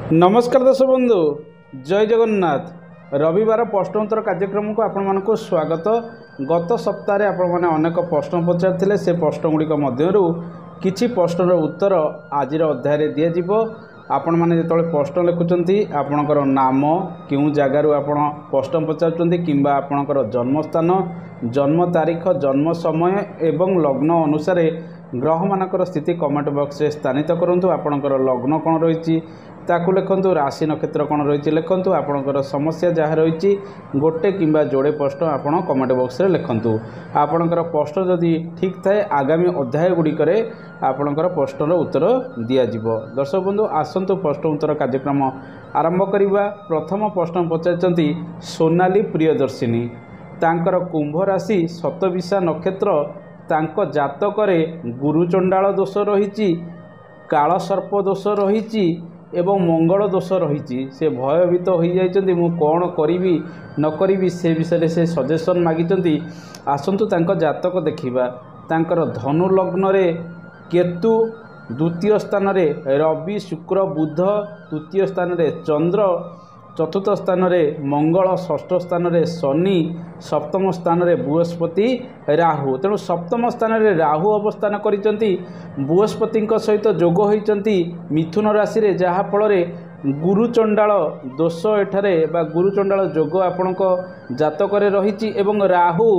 नमस्कार दर्शक बंधु जय जगन्नाथ। रविवार प्रश्न उत्तर कार्यक्रम को आपण मानक स्वागत। गत सप्ताह आपण माने अनेक प्रश्न पचार से प्रश्न गुड़िक मध्यरु किछि प्रश्नर उत्तर आज अध्याय दिया जिवो। आपण माने जेतले प्रश्न लिखुचंती आपणकर नाम केउ जगार आपण प्रश्न पचारुचंती किंबा आपणकर जन्मस्थान जन्म तारीख जन्म समय एवं लग्न अनुसार ग्रह मानकर स्थिति कमेंट बॉक्स रे स्थानित करंतु। आपणकर लग्न कोन रहिछि ताकू लिखंतु, राशि नक्षत्र कोन रहिछि लिखंतु, आपणकर समस्या जहाँ रहिछि गोटे किंबा जोड़े प्रश्न आपण कमेंट बॉक्स रे लिखंतु। आपणकर प्रश्न जदि ठीक थाए आगामी अध्याय गुड़िकरे आपणकर प्रश्नर उत्तर दिया जिवो। दर्शक बंधु आसंतु प्रश्न उत्तर कार्यक्रम आरंभ करिबा। प्रथम प्रश्न पचारचंती सोनाली प्रियदर्शिनी, तांकर कुंभ राशि शतविशा नक्षत्र, तांको जातकरे गुरुचंडाल दोष रहिछि, काल सर्प दोष रहिछि एवं मंगल दोष रहिछि। से भयभीत हो जाइछन्ति, मु कोन करिवि न करिवि से विषय से सजेशन मागिछन्ति। आसंतु तांको जातक देखिबा। तांकर धनु लग्न रे केतु, द्वितीय स्थान रे रवि शुक्र बुध, तृतीय स्थान रे चंद्र, चतुर्थ स्थान रे मंगल, षष्ठ स्थान रे शनि, सप्तम स्थान रे बृहस्पति राहु। तेणु सप्तम स्थान रे राहु अवस्थान करिसंती, बृहस्पति सहित जोग होइचंती मिथुन राशि रे, जहा फल रे गुरुचंडाल दोष एठारे बा गुरुचंडाल जोग आपणक जातक रे रहिछि एवं राहु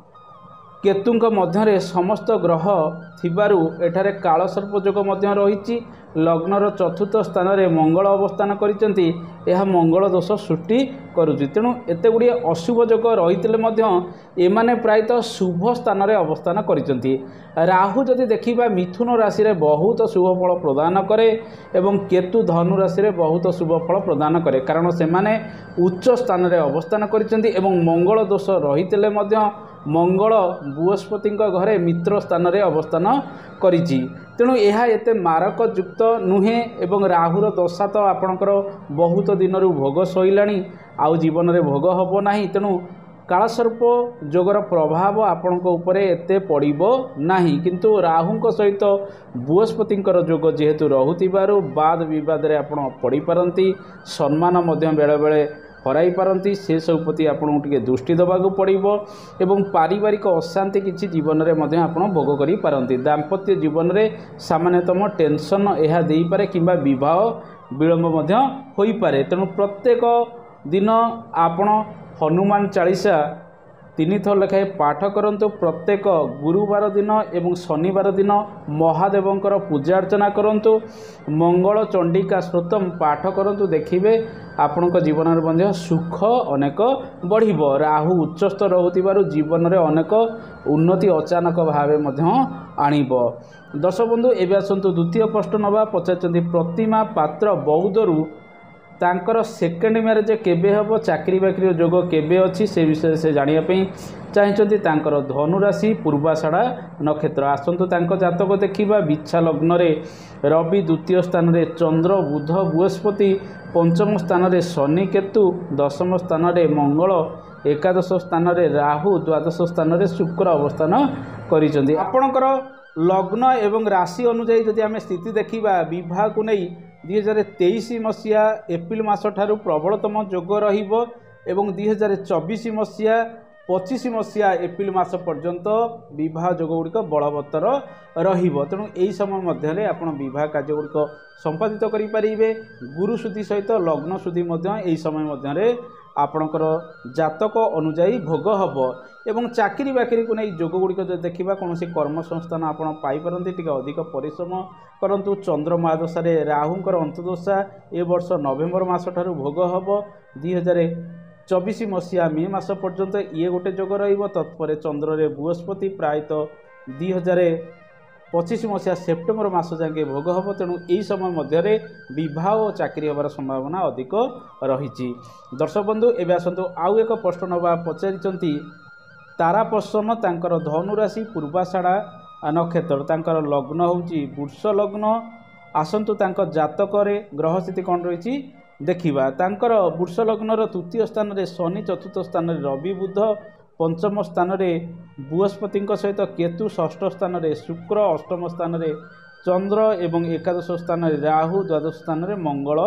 केतुंक मध्यरे समस्त ग्रह थिबारु एठारे काल सर्प जोग मध्य रहिछि। लग्नर चतुर्थ स्थान रे मंगल अवस्थान करिसंती, यह मंगल दोष सृष्टि करुछि। तेणु एते गुडी अशुभ जोग रहितले मध्य एमाने प्रायतः शुभ स्थान रे अवस्थान करिसंती। राहु जदि देखिबा मिथुन राशि रे बहुत शुभ फल प्रदान करे एवं केतु धनु राशि रे बहुत शुभ फल प्रदान करे, कारण से माने उच्च स्थान रे अवस्थान करिसंती एवं मंगल दोष रहितले मध्य मंगल बृहस्पति घरे मित्र स्थान रे अवस्थान करिछि। तेणु यह एते मारक युक्त नुहे एवं राहुर दशा तो आपणकर बहुत दिन भोग सइलाणी, आउ जीवन रे भोग हबो नाही। तेणु कालसर्प जोगर प्रभाव आपणक उपरे एते पड़िबो नाही, किंतु राहुंक सहित बृहस्पतिंकर जोग जेहेतु रहुतिबारु वाद विवाद रे आपण पड़ी पारंती, सम्मान मध्य बेले बेले हराई पारंती। से सब प्रति आपको टिके दृष्टि देवाक पड़िबो एवं पारिवारिक अशांति किछि जीवन रे मध्य आपण भोग करि पारंती। दाम्पत्य जीवन रे सामान्यतम टेंशन यह देई पारे किंबा विवाह विलंब मध्य होई पारे। तेणु प्रत्येक दिन आपण हनुमान चालीसा 3 थर लेखाएं पाठ करंतु। प्रत्येक गुरुवार दिन एवं शनिवार दिन महादेवंकर पूजा अर्चना करंतु। मंगल चंडिका स्तोत्रम पाठ करंतु, देखिबे आपणक जीवन में मध्य सुख अनेक बढ़िबो। राहु उच्चस्थ रहुतिबारु जीवन में अनेक उन्नति अचानक भावे मध्य आनिबो। दर्शक बंधु एबे आसंतु द्वितीय प्रश्न नबा। पचारचंती प्रतिमा पात्र बौद्धरू, तांकर सेकेंड मैरेज केबे हबो, चाकरी बाकरी जोग केबे अछि से विषय से जानिया पई चाहिचंती। तांकर धनु राशि पूर्वाषाढ़ा नक्षत्र। आसंतु तांको जातक देखिबा। बिच्छा लग्न रे रवि, द्वितीय स्थान रे चंद्र बुध बृहस्पति, पंचम स्थान रे शनि केतु, दशम स्थान रे मंगल, एकादश स्थान रे राहु, द्वादश स्थान रे शुक्र अवस्थान करिसंती। आपणकर लग्न एवं राशि अनुसार जदि आम स्थिति देखिबा, विवाह को नहीं 2023 मसीहा एप्रिल मास ठारू प्रबलतम जोग रहिबो एवं 2024 मसीहा 25 मसीहा एप्रिल मास पर्यंत विवाह जोग गुड़िक बलवत्तर रहिबो। तेणु यही समय मध्य आपण विवाह कार्य गुड़िक संपादित करें। गुरु शुद्धि सहित लग्न शुद्धि यही समय मध्य आपणकर जातक अनुजाई भोग हबो एवं चाकरी बाकरी को नहीं जोग गुड़िक जो देखा कौन कर्म संस्थान आपड़ पाइपारती, टिके अधिक परिश्रम करंतु। चंद्र महादशा राहुंकर अंतदशा ए वर्ष नवेम्बर मास ठारू भोग हबो। 2024 मसीहा मे मास पर्यंत ये गोटे जोग रहिबो। तत्पर चंद्र रे बृहस्पति प्रायतः 2025 मसीहा सेप्टेम्बर मास जाके भोग हबो। तेणु यही समय मध्य विवाह और चाकरी होबार संभावना अधिक रही। दर्शक बंधु एबे आसंतु आउ एक प्रश्न नबा। पचारिचंती तारा प्रसन्न, तांकर धनु राशि पूर्वाषाढ़ा नक्षत्र, तांकर लग्न होउची वृष लग्न। आसंतु तांकर जातक रे ग्रह स्थिति कौन रही देखिबा। तांकर वृष लग्नर तृतीय स्थान रे शनि, चतुर्थ स्थान रे रवि बुध, पंचम स्थान रे बृहस्पति सहित केतु, षष्ठ स्थान रे शुक्र, अष्टम स्थान रे चंद्र एवं एकादश स्थान रे राहु, द्वादश स्थान रे मंगल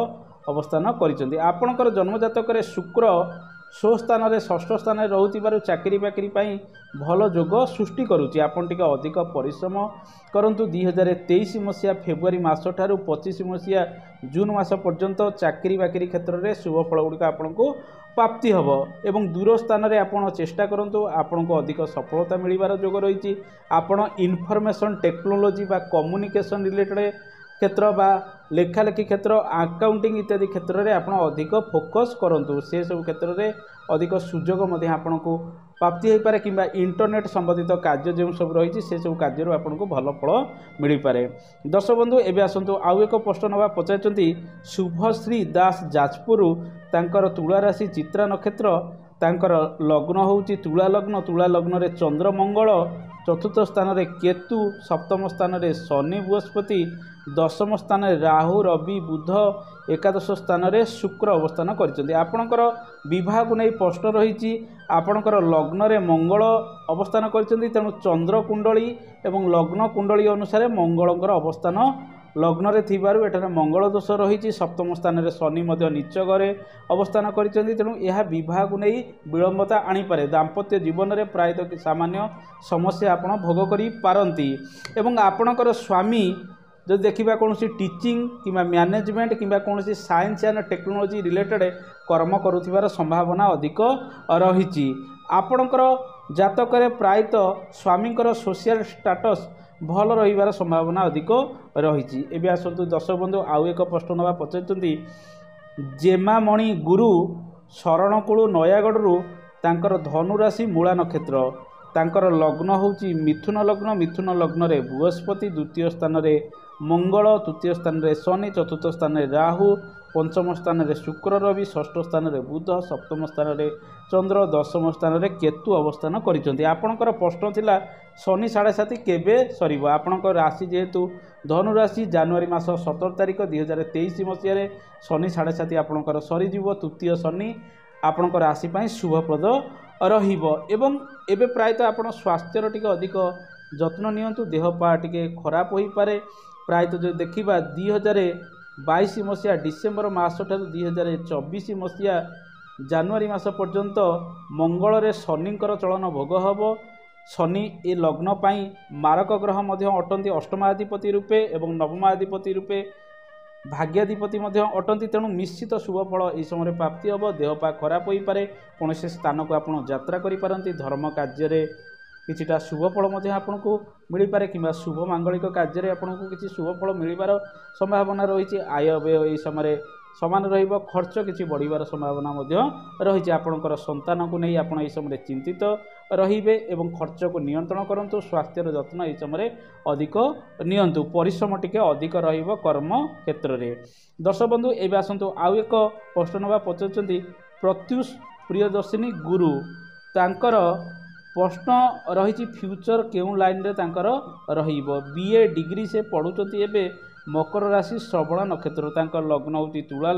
अवस्थान करिसेंती। आपणकर जन्मजातक शुक्र स्वस्थान में षष्ठ स्थान में रोथिबारु चाकरी बाकरी भल जोग सृष्टि करुच्ची। आपन टिके अधिक परिश्रम करंतु 2023 मसीहा फेब्रुआरी मास ठारू 25 मसीहा जून मास पर्यंत चाकरी बाकरी क्षेत्र में शुभ फल गुड़िक आपन को प्राप्ति हम एवं दूर स्थान में आपड़ चेष्टा करूँ आपन को अधिक सफलता मिलबार जोग रही। आपड़ इनफॉरमेशन टेक्नोलोजी बा कम्युनिकेशन रिलेटेड क्षेत्र बा लेखालेखी क्षेत्र अकाउंटिंग इत्यादि क्षेत्र में आप अधिक फोकस करूँ से सब क्षेत्र में अधिक सुजोग आपन को प्राप्ति हो पारे कि इंटरनेट संबंधित कार्य जो सब रही से सब कार्य आपन को भल फल मिल पारे। दर्शक बंधु एवं आसतु आउ एक प्रश्न नवा पचार शुभश्री दास जाजपुर तांकर तुला राशि चित्रा नक्षत्र तांकर लग्न होउची तुला लग्न रे चंद्र मंगल चतुर्थ स्थान रे केतु सप्तम स्थान रे शनि बृहस्पति दशम स्थान रे राहु रवि बुध एकादश स्थान रे शुक्र अवस्थान करछन्ती। आपणकर विवाह को नहीं प्रश्न रही आपणकर लग्न रे मंगल अवस्थान करछन्ती तेणु चंद्र कुंडली एवं लग्न कुंडली अनुसार मंगलकर अवस्थान लग्न रे थिबारु एठारे मंगल दोष रही। सप्तम स्थान रे शनि मध्य नीच घरे अवस्थान करछन्ती तेणु यह विवाह को नहीं विलंबता आनीपारे। दाम्पत्य जीवन में प्रायतः सामान्य समस्या आपण भोग करि पारंती एवं आपणकर स्वामी जो देखा कौन टीचिंग कि मैनेजमेंट कि कौन साइंस एंड टेक्नोलोजी रिलेटेड कर्म करुथिबार संभावना अधिक रही। आपणकर जातक प्रायतः स्वामींकर सोशल स्टेटस भल रहिबार संभावना अधिक रही। एवं आसतु दर्शक बंधु आउ एक प्रश्न नवा पचार जेमामणि गुरु शरणकूल नयागढ़ तांकर धनुराशि मूला नक्षत्र तांकर लग्न होची मिथुन लग्न रे बृहस्पति द्वितीय स्थान रे मंगल तृतीय स्थान रे शनि चतुर्थ स्थान रे राहु पंचम स्थान रे शुक्र रवि षष्ठ स्थान रे बुध सप्तम स्थान रे चंद्र दशम स्थान रे केतु अवस्थान करिसेंती। आपणकर प्रश्न थिला शनि 7.5 केबे सरीबो। आपणकर राशि जेहेतु धनु राशि जनवरी मास 17 तारिख 2023 मसीह रे शनि 7.5 आपणकर सरीजिवो। तृतीय शनि आपणकर राशि पई शुभप्रद रहिबो एवं एबे प्रायतः आपण स्वास्थ्यर टिके अधिक जत्न नियंतु। देह पा टिके खराब होई पारे। प्रायतः जो देखिबा 2022 मसीहा डिसेम्बर मास ठारू 2024 मसीहा जनवरी मास पर्यंत मंगल रे शनिंकर चलन भोग हबो। शनि ए लग्न पाई मारक ग्रह मध्य अटंती अष्टमाधिपति रूपे एवं नवमाधिपति रूपे भाग्याधिपति अटंती तेणु निश्चित शुभ फल यह समय प्राप्ति हम। देहपा खराब हो पारे कौन से स्थान को आप यात्रा करें धर्म कार्य किछिटा शुभ फल आपन को मिल पारे कि शुभ मांगलिक कार्य आपन को किसी शुभ फल मिलबार संभावना रही। आय व्यय यह समय समान रहिबो खर्च किछि बढ़िबार संभावना रही। आपणकर संतान को नहीं आपण यह समय चिंतित रहिबे एवं खर्च को नियंत्रण करंतु। स्वास्थ्यर जत्न यह समय अधिक नियंतु। परिश्रम टिके अधिक रहिबो कर्म क्षेत्र रे। दर्शक बंधु एबे आसंतु आउ एक प्रश्न नवा पचारचंती प्रत्युष प्रियदर्शिनी गुरु तांकर प्रश्न रही फ्यूचर केउं लाइन रे तांकर रहिबो। बीए डिग्री से पढ़ुचंती एबे मकर राशि श्रवण नक्षत्र तांकर लग्न होती तुला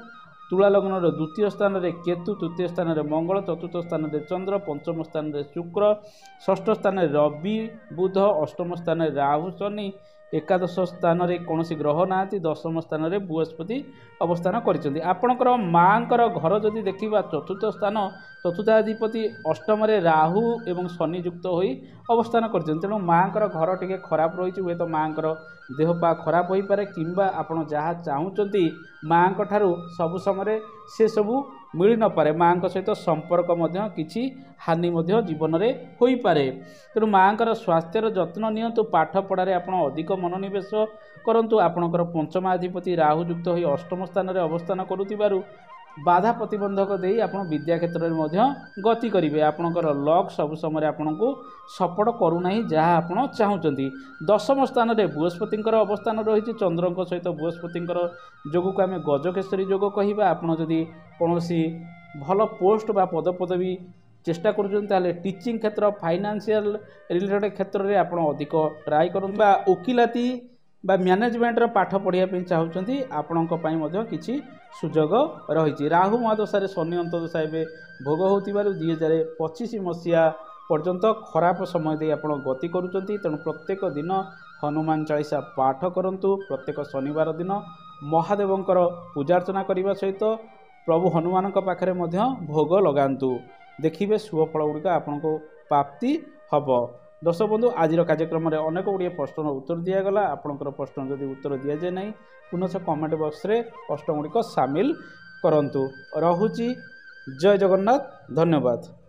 लग्न द्वितीय स्थान रे केतु तृतीय स्थान रे मंगल चतुर्थ स्थान रे चंद्र पंचम स्थान रे शुक्र षष्ठ स्थान रे रवि बुध अष्टम स्थान रे राहु शनि एकादश स्थान रे कौन ग्रह ना दशम स्थान रे बृहस्पति अवस्थान करिसेंती। आपणकर माँकर घर जदि देखिबा चतुर्थ स्थान चतुर्थाधिपति अष्टम रे राहु एवं शनि युक्त होई अवस्थान करिसेंती। तेणु माँकर घर टिके खराब रही हुए तो माँकर देह पा खराब हो पारे किंबा आपण जहाँ चाहूँगी माँ ठारू सब समय से सबू मिल न पारे। माँ सहित संपर्क किछि हानि जीवन में हो पारे। तेणु माँकर स्वास्थ्यर जत्न नियंतु। पाठ पढ़ारे आप अधिक मनोनिवेश करंतु। आपणकर पंचमाधिपति राहु युक्त होई अष्टम स्थान रे अवस्थान करुतिबारु बाधा प्रतिबंधक दे आप विद्या क्षेत्र में गति करेंगे। आपणकर लक सब समय आपन को सपोर्ट करूना जहाँ आप चाहूँगी। दशम स्थान रे बृहस्पति अवस्थान रही चंद्र सहित बृहस्पति जोग को आम गजकेशरी जोग कह। आपड़ जदि कौन भल पोस्ट बा पदपदवी चेष्टा कर टीचिंग क्षेत्र फाइनेंशियल रिलेटेड क्षेत्र में आप अधिक ट्राए करूँ बा वकिलाती बा मैनेजमेंट पाठ पढ़ाई चाहूँगी आपण किसी सुजोग रही। राहु महादशा शनि अंतदशा एवं भोग हो 2025 मसीहा पर्यंत खराब समय दे आप गति करुँच। तेणु प्रत्येक दिन हनुमान चालीसा पाठ करंतु। प्रत्येक शनिवार दिन महादेवंकर पूजार्चना करने सहित प्रभु हनुमान पाखे भोग लगातु। देखिए शुभफल गुड़िक आपन को प्राप्ति हम। दर्शक बंधु आज कार्यक्रम में अनेक गुड़िए प्रश्न उत्तर दिगला। आपंकर प्रश्न जदि उत्तर दि जाए ना पुनः कमेंट बॉक्स रे प्रश्न गुड़िक सामिल करंतु। रहुची जय जगन्नाथ। धन्यवाद।